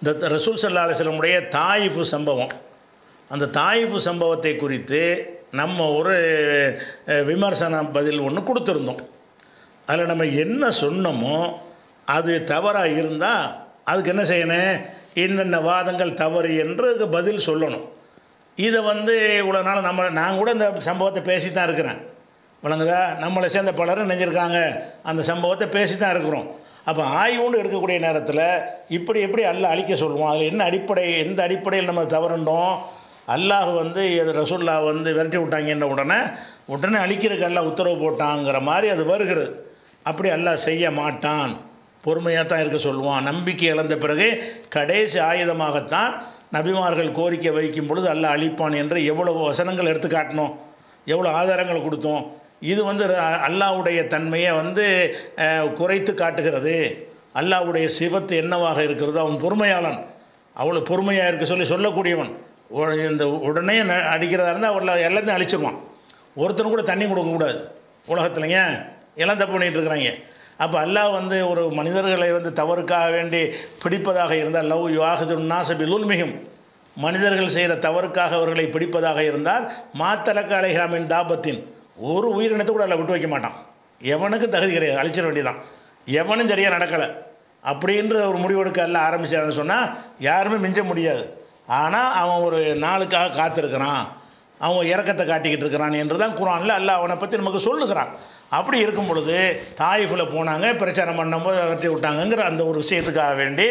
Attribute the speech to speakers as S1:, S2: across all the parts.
S1: இந்த ரசூல் ஸல்லல்லாஹு அலைஹி வஸல்லமுடைய தாயிஃப் சம்பவம், அந்த தாயிஃப் சம்பவத்தை குறித்து நம்ம ஒரு விமர்சன பதில் ஒன்று கொடுத்துருந்தோம். அதில் நம்ம என்ன சொன்னோமோ அது தவறாக இருந்தால் அதுக்கு என்ன செய்யணும், என்னென்ன வாதங்கள் தவறு என்று அதுக்கு பதில் சொல்லணும். இதை இவ்வளோ நாள் நான் கூட இந்த சம்பவத்தை பேசி தான் இருக்கிறேன், விளங்குதா? நம்மளை சேர்ந்த பலரும் நினைஞ்சிருக்காங்க, அந்த சம்பவத்தை பேசி தான் இருக்கிறோம். அப்போ ஆய்வுண்டு எடுக்கக்கூடிய நேரத்தில் இப்படி எப்படி அல்லாஹ் அழிக்க சொல்லுவோம், அதில் என்ன அடிப்படை, எந்த அடிப்படையில் நம்ம தவறுண்டோம்? அல்லாஹ் ரசூல்லா விரட்டி விட்டாங்கன்ன உடனே அழிக்கிறதுக்கு அல்லாஹ் உத்தரவு போட்டாங்கிற மாதிரி அது வருகிறது. அப்படி அல்லாஹ் செய்ய மாட்டான், பொறுமையாக தான் இருக்க சொல்லுவான். நம்பிக்கை இழந்த பிறகு கடைசி ஆயுதமாகத்தான் நபிமார்கள் கோரிக்கை வைக்கும் பொழுது அல்லாஹ் அழிப்பான் என்று எவ்வளோ வசனங்கள் எடுத்து காட்டினோம், எவ்வளோ ஆதாரங்கள் கொடுத்தோம். இது அல்லாஹ்வுடைய தன்மையை குறைத்து காட்டுகிறது. அல்லாஹ்வுடைய சிவத்து என்னவாக இருக்கிறதோ அவன் பொறுமையாளன், அவ்வளோ பொறுமையாக இருக்க சொல்லக்கூடியவன். இந்த உடனே அடிக்கிறதா இருந்தால் அவளை எல்லாத்தையும் அழிச்சிருவான். ஒருத்தனும் கூட தண்ணி கொடுக்கக்கூடாது உலகத்துலைங்க, எல்லாம் தப்பு பண்ணிகிட்டு இருக்கிறாங்க. அப்போ அல்லாஹ் ஒரு மனிதர்களை தவறுக்காக வேண்டி பிடிப்பதாக இருந்தால், லவ் யுவாஹிதுன் நாஸ பிலுல்மிஹிம், மனிதர்கள் செய்கிற தவறுக்காக அவர்களை பிடிப்பதாக இருந்தால், மாத்தலக்க அலைஹா மின் தாபத்தின், ஒரு உயிரினத்தை கூட அல்ல விட்டு வைக்க மாட்டான். எவனுக்கும் தகுதி கிடையாது, அழிச்சிட வேண்டியதான். எவனும் சரியாக நடக்கலை அப்படின்ற ஒரு முடிவெடுக்க எல்லாம் ஆரம்பிச்சான்னு சொன்னால் யாருமே மிஞ்ச முடியாது. ஆனால் அவன் ஒரு நாளுக்காக காத்திருக்கிறான், அவன் இறக்கத்தை காட்டிக்கிட்டு இருக்கிறான் என்று தான் குர்ஆனில் அல்லாஹ் அவனை பற்றி நமக்கு சொல்லுகிறான். அப்படி இருக்கும் பொழுது தாயிஃபில் போனாங்க, பிரச்சாரம் பண்ணும்போது வெட்டி விட்டாங்கங்கிற அந்த ஒரு விஷயத்துக்காக வேண்டி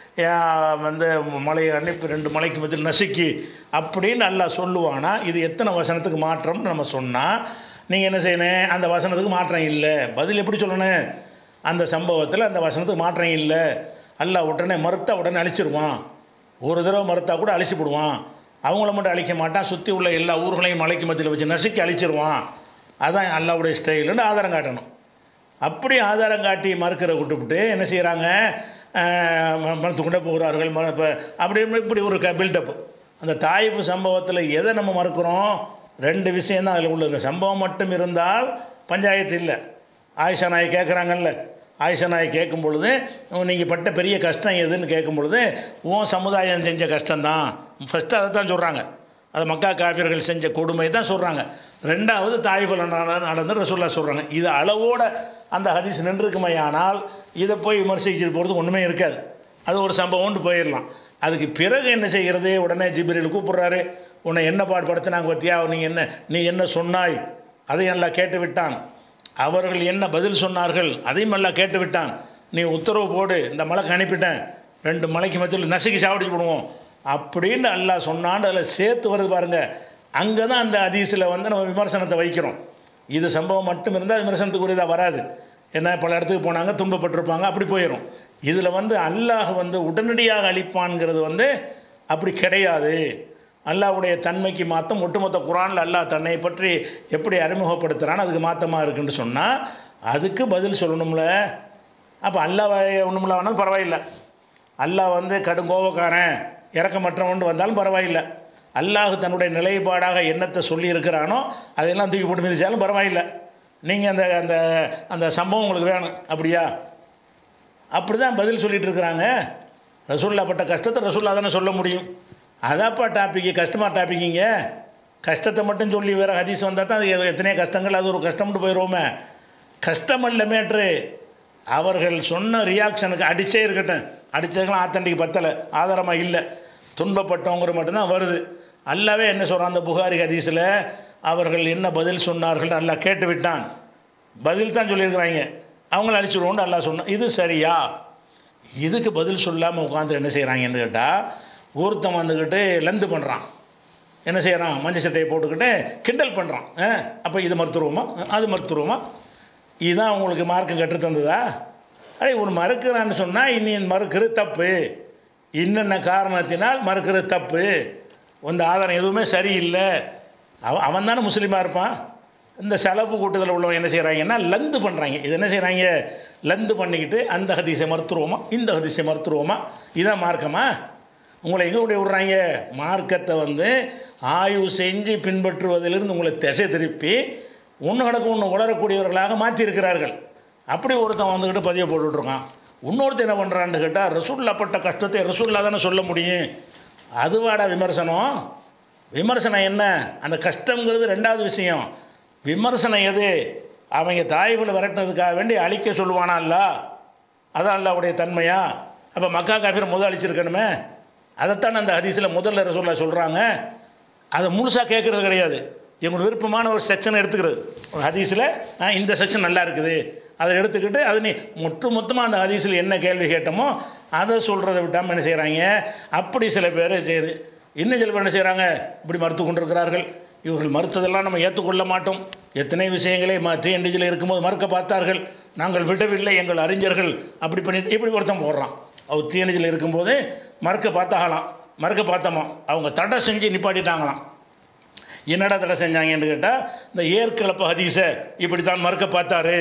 S1: மலையை அனுப்பி 2 மலைக்கு மத்தியில் நசுக்கி அப்படின்னு அல்லாஹ் சொல்லுவானா? இது எத்தனை வசனத்துக்கு மாற்றம்னு நம்ம சொன்னால் நீங்கள் என்ன செய்யணும், அந்த வசனத்துக்கு மாற்றம் இல்லை. பதில் எப்படி சொல்லணும்? அந்த சம்பவத்தில் அந்த வசனத்துக்கு மாற்றம் இல்லை. அல்லாஹ் உடனே மறுத்தா உடனே அழிச்சிருவான். ஒரு தடவை மறுத்தா கூட அழிச்சு போடுவான். அவங்கள மட்டும் அழிக்க மாட்டான், சுற்றி உள்ள எல்லா ஊர்களையும் மலைக்கு மத்தியில் வச்சு நசுக்கி அழிச்சிருவான். அதான் அல்லாஹ்வுடைய ஸ்டைலுன்னு ஆதாரம் காட்டணும். அப்படி ஆதாரம் காட்டி மறுக்கிற விட்டுவிட்டு என்ன செய்கிறாங்க, மறுத்து கொண்டே போகிறார்கள். அப்படி இப்படி ஒரு பில்டப். அந்த தாயிஃப் சம்பவத்தில் எதை நம்ம மறுக்கிறோம்? 2 விஷயந்தான் அதில் உள்ளது. இந்த சம்பவம் மட்டும் இருந்தால் பஞ்சாயத்து இல்லை. ஆயிஷா நாய் கேட்குறாங்கல்ல, ஆயிஷா நாய் கேட்கும் பொழுது நீங்கள் பட்ட பெரிய கஷ்டம் எதுன்னு கேட்கும் பொழுது உன் சமுதாயம் செஞ்ச கஷ்டம்தான் ஃபஸ்ட்டு அதை தான் சொல்கிறாங்க. அது மக்கா காஃபிர்கள் செஞ்ச கொடுமை தான் சொல்கிறாங்க. 2வது தாயிஃபில் நடந்து ரசூலுல்லாஹ் சொல்கிறாங்க. இது அளவோட அந்த ஹதீஸ் நின்றுக்குமே, ஆனால் இதை போய் விமர்சிச்சுட்டு போகிறதுக்கு ஒன்றுமே இருக்காது. அது ஒரு சம்பவம்னு போயிடலாம். அதுக்கு பிறகு என்ன செய்கிறது, உடனே ஜிப்ரீல் கூப்பிட்றாரு, உன்னை என்ன பாடுபடுத்தினாங்க பற்றியா, நீ என்ன சொன்னாய் அதையும் எல்லாம் கேட்டு விட்டான். அவர்கள் என்ன பதில் சொன்னார்கள் அதையும் எல்லாம் கேட்டு விட்டான். நீ உத்தரவு போடு, இந்த மலைக்கு அனுப்பிட்டேன், 2 மலைக்கு மத்தியில் நசுக்கி சாவடிச்சு போடுவோம் அப்படின்னு அல்லாஹ் சொன்னான்னு அதில் சேர்த்து வருது பாருங்கள். அங்கே தான் அந்த ஹதீஸில் நம்ம விமர்சனத்தை வைக்கிறோம். இது சம்பவம் மட்டும் இருந்தால் விமர்சனத்துக்குரியதாக வராது. ஏன்னா பல இடத்துக்கு போனாங்க, துன்பப்பட்டிருப்பாங்க, அப்படி போயிடும். இதில் அல்லாஹ் உடனடியாக அழிப்பான்ங்கிறது அப்படி கிடையாது. அல்லாஹ்வுடைய தன்மைக்கு மாற்றம் ஒட்டுமொத்த குர்ஆனில் அல்லாஹ் தன்னை பற்றி எப்படி அறிமுகப்படுத்துகிறான்னு அதுக்கு மாற்றமாக இருக்குன்னு சொன்னால் அதுக்கு பதில் சொல்லணும்ல. அப்போ அல்லாஹ் ஒன்றுமில்ல வேணாலும் பரவாயில்லை, அல்லாஹ் கடுங்கோவக்காரன் இறக்கமற்றவன் வந்தாலும் பரவாயில்லை, அல்லாஹ் தன்னுடைய நிலைப்பாடாக என்னத்தை சொல்லியிருக்கிறானோ அதையெல்லாம் தூக்கி போட்டு மிதிச்சாலும் பரவாயில்லை. நீங்கள் அந்த அந்த அந்த சம்பவம் உங்களுக்கு வேணும் அப்படியா? அப்படி தான் பதில் சொல்லிகிட்டு இருக்கிறாங்க. ரசூலுல்லாஹ் பட்ட கஷ்டத்தை ரசூலுல்லாஹ் தானே சொல்ல முடியும். அதாப்பா டாப்பிக்கு, கஷ்டமாக டாப்பிக்கிங்க. கஷ்டத்தை மட்டும் சொல்லி வேறு ஹதீஸ் வந்தால் தான் அது எத்தனையோ கஷ்டங்கள், அது ஒரு கஷ்டம்னு போயிடுவோமே. கஷ்டம் இல்லை மேட்ரு, அவர்கள் சொன்ன ரியாக்ஷனுக்கு அடித்தே இருக்கட்டும், அடித்ததுக்கெல்லாம் ஆத்தண்டிக்கு பத்தலை, ஆதாரமாக இல்லை, துன்பப்பட்டவங்கிற மட்டும்தான் வருது. அல்லாவே என்ன சொல்கிறான் அந்த புகாரி ஹதீஸில், அவர்கள் என்ன பதில் சொன்னார்கள் அல்லாஹ் கேட்டு விட்டான், பதில் தான் சொல்லியிருக்கிறாங்க, அவங்கள அழிச்சிடுவோன்னு அல்லாஹ் சொன்னான். இது சரியா? இதுக்கு பதில் சொல்லாமல் உட்காந்து என்ன செய்கிறாங்கன்னு கேட்டால், ஒருத்தன் வந்துக்கிட்டு லந்து பண்ணுறான், என்ன செய்கிறான், மஞ்சள் சட்டையை போட்டுக்கிட்டு கிண்டல் பண்ணுறான். அப்போ இது மறுத்துருவோமா, அது மறுத்துருவோமா? இதுதான் உங்களுக்கு மார்க்கம் கற்றுத்தந்ததா? ஒரு மறுக்கிறான்னு சொன்னால் இனி மறுக்கிறது தப்பு, என்னென்ன காரணத்தினால் மறுக்கிறது தப்பு, அந்த ஆதாரம் எதுவுமே சரியில்லை, அவன் தானே முஸ்லீமாக இருப்பான். இந்த செலவு கூட்டத்தில் உள்ளவங்க என்ன செய்கிறாங்கன்னா லந்து பண்ணுறாங்க. இது என்ன செய்கிறாங்க, லந்து பண்ணிக்கிட்டு அந்த ஹதீஸை மறுத்துருவோமா, இந்த ஹதீஸை மறுத்துருவோமா, இதான் மார்க்கமா? உங்களை எங்கே கூட விட்றாங்க? மார்க்கத்தை ஆய்வு செஞ்சு பின்பற்றுவதிலிருந்து உங்களை திசை திருப்பி ஒன்று கிடக்கு ஒன்று உளரக்கூடியவர்களாக மாற்றியிருக்கிறார்கள். அப்படி ஒருத்தன் வந்துக்கிட்டு பதிவை போட்டுட்ருக்கான், இன்னொருத்தர் என்ன பண்ணுறான்னு கேட்டால் ரசூல்லா பட்ட கஷ்டத்தை ரசூல்லா தானே சொல்ல முடியும். அதுவாடா விமர்சனம்? விமர்சனம் என்ன? அந்த கஷ்டங்கிறது ரெண்டாவது விஷயம். விமர்சனம் எது? அவங்க தாய்களை விரட்டினதுக்காக வேண்டி அழிக்க சொல்லுவானா அல்ல? அதான் அல்லாஹ்வுடைய தன்மையா? அப்போ மக்கா காஃபிர் முதல் அழிச்சிருக்கணுமே. அதைத்தான் அந்த ஹதீஸில் முதல்ல ரசூலுல்லாஹ் சொல்கிறாங்க. அதை முழுசாக கேட்குறது கிடையாது. எங்களுக்கு விருப்பமான ஒரு செக்ஷனை எடுத்துக்கிறது. ஒரு ஹதீஸில் இந்த செக்ஷன் நல்லா இருக்குது அதை எடுத்துக்கிட்டு அது நீ மொத்தமாக அந்த ஹதீஸில் என்ன கேள்வி கேட்டோமோ அதை சொல்கிறத விட்டாமல் என்ன செய்கிறாங்க? அப்படி சில பேர் செய்யுது. இன்னும் சில பேர் என்ன செய்கிறாங்க? இப்படி மறுத்து கொண்டிருக்கிறார்கள். இவர்கள் மறுத்ததெல்லாம் நம்ம ஏற்றுக்கொள்ள மாட்டோம். எத்தனை விஷயங்களே டிஎன்டிஜியில் இருக்கும்போது மறுக்க பார்த்தார்கள், நாங்கள் விடவில்லை, எங்கள் அறிஞர்கள் அப்படி பண்ணிட்டு இப்படி ஒருத்தன் போடுறான். அவர் டிஎன்டிஜியில் இருக்கும்போது மறுக்க பார்த்தாகலாம், மறுக்க பார்த்தோமா அவங்க தடை செஞ்சு நிப்பாட்டிட்டாங்களாம். என்னடா தடை செஞ்சாங்கன்னு கேட்டால் இந்த ஏற்கலப்ப ஹதீஸை இப்படி தான் மறுக்க பார்த்தாரு.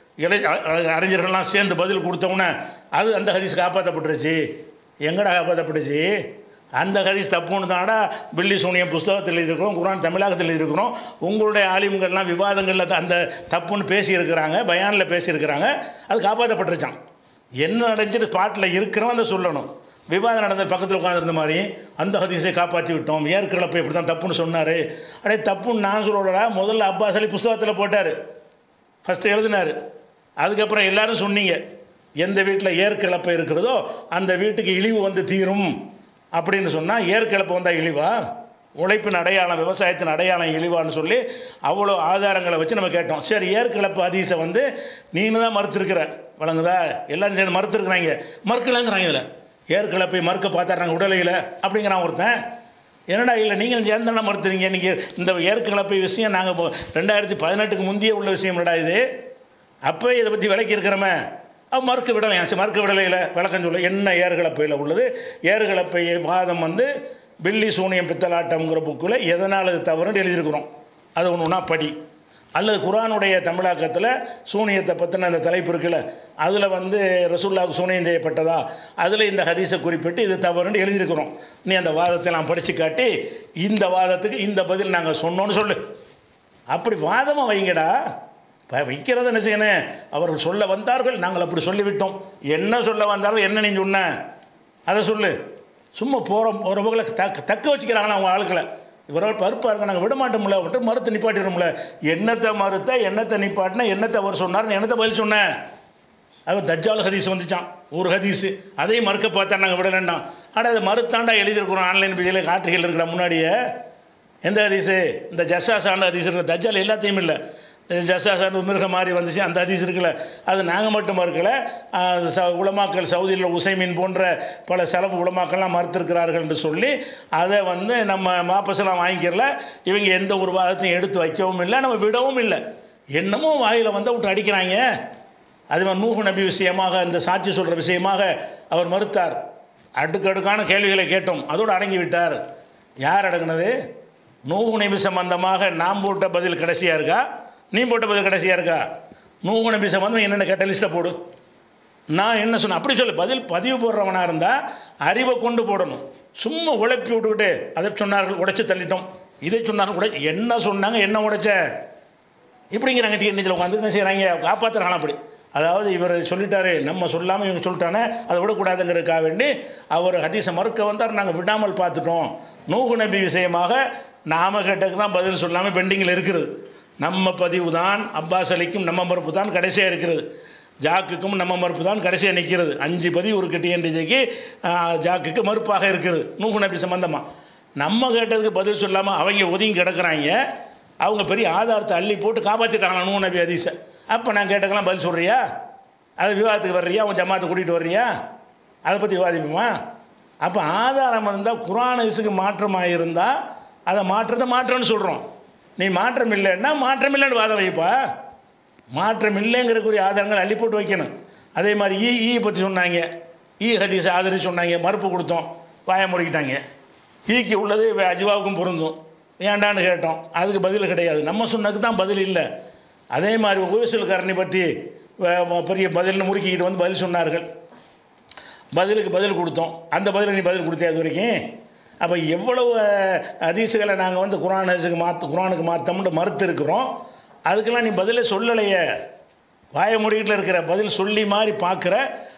S1: அறிஞர்கள்லாம் சேர்ந்து பதில் கொடுத்தோன்னே அது அந்த ஹதீஸ் காப்பாற்றப்பட்டுருச்சு. எங்கடா காப்பாற்றப்பட்டுச்சு? அந்த ஹதீஸ் தப்புன்னு தானடா பில்லி சூனியம் புஸ்தகத்தில் எழுதியிருக்கிறோம், குர்ஆன் தமிழகத்தில் எழுதியிருக்கிறோம். உங்களுடைய ஆலிம்கள்லாம் விவாதங்களில் அந்த தப்புன்னு பேசியிருக்கிறாங்க, பயானில் பேசியிருக்கிறாங்க, அது காப்பாற்றப்பட்டுருச்சான். என்ன நடந்துச்சு ஸ்பாட்டில் இருக்கிறோம் அதை சொல்லணும். விவாதம் நடந்த பக்கத்தில் உட்காந்துருந்த மாதிரி அந்த ஹதீஸை காப்பாற்றி விட்டோம், ஏற்கலப்பை இப்படி தான் தப்புன்னு சொன்னார். அப்படியே தப்புன்னு நான் சொல்லடா. முதல்ல அப்பாஸ் அலி புஸ்தகத்தில் போட்டார், ஃபஸ்ட்டு எழுதினார். அதுக்கப்புறம் எல்லோரும் சொன்னீங்க எந்த வீட்டில் ஏற்கலப்பை இருக்கிறதோ அந்த வீட்டுக்கு இழிவு வந்து தீரும் அப்படின்னு சொன்னால் ஏற்கலப்பை வந்தால் இழிவா? உழைப்பின் அடையாளம், விவசாயத்தின் அடையாளம் இழிவான்னு சொல்லி அவ்வளோ ஆதாரங்களை வச்சு நம்ம கேட்டோம். சரி, ஏற்கலப்பை ஹதீஸை வந்து நீனு தான் மறுத்துருக்கிற, வழங்குதா? எல்லோரும் சேர்ந்து மறுத்துருக்குறாங்க, மறுக்கலங்கிறாங்க. இதில் ஏற்கலப்பை மறுக்க பார்த்தாடுறாங்க உடலையில் அப்படிங்கிறான் ஒருத்தன். என்னடா இல்லை நீங்கள் சேர்ந்தானே மறுத்துறீங்க? நீங்கள் இந்த ஏற்கலப்பை விஷயம் நாங்கள் 2018 முந்தைய உள்ள விஷயம் இல்லடா இது. அப்போ இதை பற்றி விளக்கி இருக்கிறோமே, அவன் மறுக்க விடலையா? மறுக்க விடலையில் விளக்கம் சொல்ல என்ன ஏற்கலப்பையில் உள்ளது? ஏற்கலப்பை வாதம் வந்து பில்லி சூனியம் பித்தலாட்டம்ங்கிற புக்கில் எதனால் அது தவறுன்னு எழுதியிருக்கிறோம். அது ஒன்று ஒன்றா படி. அல்லது குர்ஆனுடைய தமிழாக்கத்தில் சூனியத்தை பற்றின அந்த தலைப்பு இருக்குல்ல, அதில் வந்து ரசூலுல்லாஹ்வுக்கு சூனியம் செய்யப்பட்டதா, அதில் இந்த ஹதீஸை குறிப்பிட்டு இது தவறுன்னு எழுதியிருக்கிறோம். நீ அந்த வாதத்தை நான் படித்து காட்டி இந்த வாதத்துக்கு இந்த பதில் நாங்கள் சொன்னோன்னு சொல்லு. அப்படி வாதமாக வைங்கடா. வைக்கிறத என்ன செய்யணும்? அவர்கள் சொல்ல வந்தார்கள், நாங்கள் அப்படி சொல்லிவிட்டோம். என்ன சொல்ல வந்தார்கள், என்ன நீ சொன்ன அதை சொல்லு. சும்மா போகிற போகில் தக்க வச்சுக்கிறாங்களா அவங்க ஆளுக்களை. இவரோட பருப்பாக இருக்க நாங்கள் விட மாட்டோம்ல, விட்டு மறுத்து நிப்பாட்டிடும்ல. என்னத்தை மறுத்த, என்னத்தை நிப்பாட்டினா, என்னத்தை அவர் சொன்னார்னு என்னத்தை பதில் சொன்னேன்? அது தஜ்ஜால் ஹதீஸ் வந்துச்சான், ஒரு ஹதீஸு, அதையும் மறுக்க பார்த்தா நாங்கள் விடலைன்னா. ஆனால் அதை மறுத்தாண்டா எழுதியிருக்கிறோம் ஆன்லைன் பேஜில் காட்டுகள் இருக்கிற முன்னாடியே. எந்த ஹதீஸு? இந்த ஜஸ்ஸாசான ஹதீஸ் இருக்கிற, தஜ்ஜால் எல்லாத்தையும் இல்லை. ஜஸ்ஸாசான மிருகம் மாதிரி வந்துச்சு அந்த ஹதீஸ் இருக்குல்ல, அது நாங்கள் மட்டும் மறுக்கலை. உலமாக்கள் சவுதியில் உசைமின் போன்ற பல செலவு உலமாக்கள்லாம் மறுத்திருக்கிறார்கள் என்று சொல்லி அதை வந்து நம்ம மாப்பசெல்லாம் வாங்கிக்கிறல. இவங்க எந்த ஒரு வாதத்தையும் எடுத்து வைக்கவும் இல்லை, நம்ம விடவும் இல்லை. என்னமோ வாயில் வந்து விட்டு அடிக்கிறாங்க. அது மாதிரி நூஹ் நபி விஷயமாக, இந்த சாட்சி சொல்கிற விஷயமாக அவர் மறுத்தார். அடுக்கடுக்கான கேள்விகளை கேட்டோம், அதோடு அடங்கி விட்டார். யார் அடங்கினது? நூஹ் நபி சம்பந்தமாக நாம் போட்ட பதில் கடைசியாக இருக்கா, நீ போட்ட பதில் கடைசியாக இருக்கா? நூஹ் நபி சம்பந்தம் என்னென்ன கேட்ட லிஸ்ட்டை போடு. நான் என்ன சொன்னேன் அப்படி சொல்லு. பதிவு போடுறவனாக இருந்தால் அறிவை கொண்டு போடணும். சும்மா உழைப்பி விட்டுக்கிட்டு அதை சொன்னார்கள் உடைச்சி தள்ளிட்டோம், இதை சொன்னார்கள் உடை, என்ன சொன்னாங்க, என்ன உடைச்ச இப்படிங்கிறாங்க. டிஎன்டிஜியில் உட்காந்து என்ன செய்கிறாங்க? காப்பாற்றுறாங்க. அப்படி அதாவது இவர் சொல்லிட்டாரு, நம்ம சொல்லாமல் இவங்க சொல்லிட்டானே, அதை விடக்கூடாதுங்கிறதுக்காக வேண்டி அவர் ஹதீஸை மறுக்க வந்தார். நாங்கள் விடாமல் பார்த்துட்டோம். நூஹ் நபி விஷயமாக நாம கேட்டதுக்கு தான் பதில் சொல்லாமல் பெண்டிங்கில் இருக்கிறது. நம்ம பதிவு தான், அப்பாஸ் அலிக்கும் நம்ம மறுப்பு தான் கடைசியாக இருக்கிறது, ஜாக்குக்கும் நம்ம மறுப்பு தான் கடைசியாக நிற்கிறது. 5 பதிவு ஒரு டிஎன்டிஜிக்கு ஜாக்குக்கு மறுப்பாக இருக்கிறது நூஹ் நபி சம்பந்தமாக. நம்ம கேட்டதுக்கு பதில் சொல்லாமல் அவங்க ஒதுங்கி கிடக்கிறாங்க. அவங்க பெரிய ஆதாரத்தை அள்ளி போட்டு காப்பாற்றிட்டாங்களா நூஹ் நபி ஹதீஸை. அப்போ நான் கேட்டக்கெல்லாம் பதில் சொல்கிறியா? அது விவாதத்துக்கு வர்றியா? உன் ஜமாத்தை கூட்டிகிட்டு வர்றியா? அதை பற்றி விவாதிப்போமா? அப்போ ஆதாரம் இருந்தால், குர்ஆன் ஹதீஸுக்கு மாற்றமாக இருந்தால் அதை மாற்றம்னு சொல்கிறோம். நீ மாற்றம் இல்லைன்னா மாற்றம் இல்லைன்னு வாதம் வைப்பா. மாற்றம் இல்லைங்கிறக்குரிய ஆதாரங்கள் அள்ளி போட்டு வைக்கணும். அதே மாதிரி ஈ பற்றி சொன்னாங்க, ஹதீஸை ஆதரித்து சொன்னாங்க, மறுப்பு கொடுத்தோம், வாயை முடிக்கிட்டாங்க. ஈக்கு உள்ளது அஜ்வாவுக்கும் பொருந்தும், ஏண்டான்னு கேட்டோம், அதுக்கு பதில் கிடையாது. நம்ம சொன்னதுக்கு தான் பதில் இல்லை. அதே மாதிரி உயசுல் கரணி பற்றி பெரிய பதில்னு முறுக்கிக்கிட்டு வந்து பதில் சொன்னார்கள், பதிலுக்கு பதில் கொடுத்தோம். அந்த பதிலுக்கு நீ பதில் கொடுத்தே அது வரைக்கும். அப்போ எவ்வளவு ஹதீஸுகளை நாங்கள் வந்து குர்ஆனுக்கு மாற்றம்னு மறுத்து இருக்கிறோம். அதுக்கெல்லாம் நீ பதிலே சொல்லலையே. வாய மூடிக்கிட்டு இருக்கிற, பதில் சொல்லி மாதிரி பார்க்குற,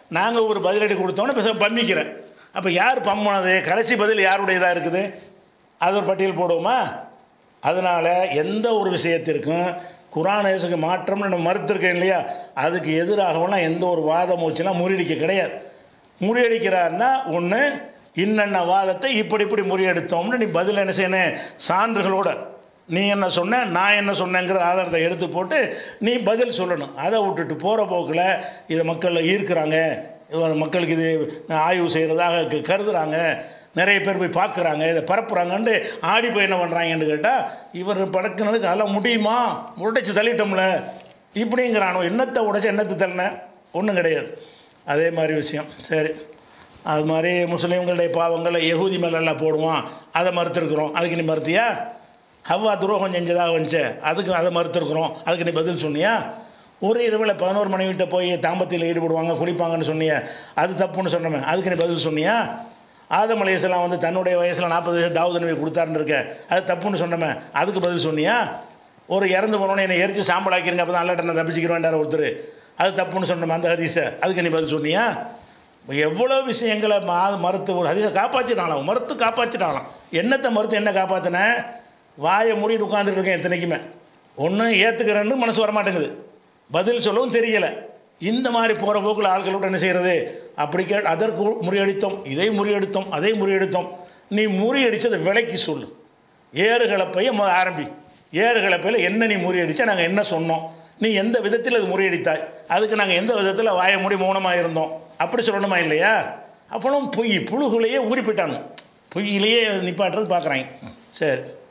S1: நாங்கள் ஒரு பதிலடி கொடுத்தோன்னே பேச பம்மிக்கிறேன். அப்போ யார் பம்முனது, கடைசி பதில் யாருடையதாக இருக்குது, அது ஒரு பட்டியல் போடுவோமா? அதனால் எந்த ஒரு விஷயத்திற்கும் குர்ஆன் ஹதீஸுக்கு மாற்றம்னு நம்ம மறுத்திருக்கேன் இல்லையா, அதுக்கு எதிராகலாம் எந்த ஒரு வாதம் வச்சுலாம் முறியடிக்க கிடையாது. முறியடிக்கிறாருன்னா ஒன்று இன்னென்ன வாதத்தை இப்படி முறியடித்தோம்னு நீ பதில் என்ன செய்யணும், சான்றுகளோட நீ என்ன சொன்ன நான் என்ன சொன்னேங்கிற ஆதாரத்தை எடுத்து போட்டு நீ பதில் சொல்லணும். அதை விட்டுட்டு போகிற போக்கில் இதை மக்களில் ஈர்க்கிறாங்க, மக்களுக்கு இது ஆய்வு செய்கிறதாக கருதுகிறாங்க, நிறைய பேர் போய் பார்க்குறாங்க, இதை பரப்புகிறாங்கன்ட்டு ஆடி போய் என்ன பண்ணுறாங்கன்னு கேட்டால் இவர் படக்குனதுக்கு அதெல்லாம் முடியுமா, உடைச்சி தள்ளிட்டோம்ல இப்படிங்கிறானோ. என்னத்தை உடைச்சி என்னத்தை தள்ளின, ஒன்றும் கிடையாது. அதே மாதிரி விஷயம். சரி, அது மாதிரி முஸ்லீம்களுடைய பாவங்களை யகூதி மேலெல்லாம் போடுவான், அதை மறுத்துருக்குறோம். அதுக்கு நீ மறுத்தியா? ஹவ்வா துரோகம் செஞ்சதாக வந்துச்சு, அதுக்கு அதை மறுத்துருக்குறோம், அதுக்கு நீ பதில் சொன்னியா? ஒரு இரவில் 11 மணிக்கிட்ட போய் தாம்பத்தியில் ஈடுபடுவாங்க, குளிப்பாங்கன்னு சொன்னிய, அது தப்புன்னு சொன்னோமே, அதுக்கு நீ பதில் சொன்னியா? ஆதம் அலைஹிஸ்ஸலாம் வந்து தன்னுடைய வயசில் 40 வயசு தாவூத் நபி கொடுத்தாருன்னு இருக்க, அது தப்புன்னு சொன்னோமே, அதுக்கு பதில் சொன்னியா? ஒரு இறந்து போனோன்னே என்னை எரிச்சு சாம்பலாக்கிருங்க, அப்போ தான் அல்லாட்ட நான் தப்பிச்சுக்கிறேன்டார் ஒருத்தர், அது தப்புன்னு சொன்னோமே அந்த ஹதீஸை, அதுக்கு நீ பதில் சொன்னியா? எவ்வளோ விஷயங்களை மறுத்து ஒரு ஹதீஸை காப்பாற்றிட்டாங்களாம், மறுத்து காப்பாற்றிட்டாங்களாம். என்னத்தை மறுத்து என்ன காப்பாற்றினேன்? வாயை மூடிட்டு உட்காந்துட்டு இருக்கேன் எத்தனைக்குமே. ஒன்று ஏற்றுக்கிறேன்னு மனசு வரமாட்டேங்குது, பதில் சொல்லவும் தெரியலை. இந்த மாதிரி போகிற போக்கில் ஆட்களோட என்ன செய்கிறது, அப்படி அதற்கு முறியடித்தோம், இதை முறியடித்தோம், அதை முறியடித்தோம். நீ முறியடித்ததை விலைக்கு சொல்லு. ஏறுகளப்பையை ஆரம்பி, ஏறுகளப்பையில் என்ன நீ முறியடித்தா, நாங்கள் என்ன சொன்னோம், நீ எந்த விதத்தில் அது முறியடித்தாய், அதுக்கு நாங்கள் எந்த விதத்தில் வாயை மூடி மௌனமாக இருந்தோம், அப்படி சொல்லணுமா இல்லையா? அப்புறம் பொய் புழுகுலையே ஊறி போயிட்டானு, பொய்யிலேயே நிப்பாட்டுறது பார்க்குறாங்க. சரி.